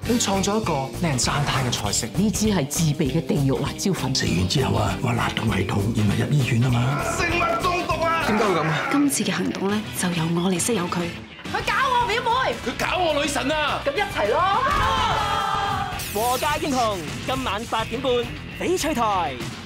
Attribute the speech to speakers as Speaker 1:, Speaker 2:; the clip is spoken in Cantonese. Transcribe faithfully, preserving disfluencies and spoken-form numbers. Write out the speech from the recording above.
Speaker 1: 要創造一個令人讚嘆嘅菜式。
Speaker 2: 呢支係自備嘅地獄辣椒粉，
Speaker 3: 食完之後啊，我辣到胃痛，然後入醫院啊嘛。
Speaker 1: 食物中毒啊！點解會咁啊？
Speaker 4: 今次嘅行動咧，就由我嚟識有佢。
Speaker 5: 佢搞我表妹，
Speaker 1: 佢搞我女神啊！
Speaker 5: 咁一齊咯！
Speaker 6: 和家英雄今晚八點半翡翠台。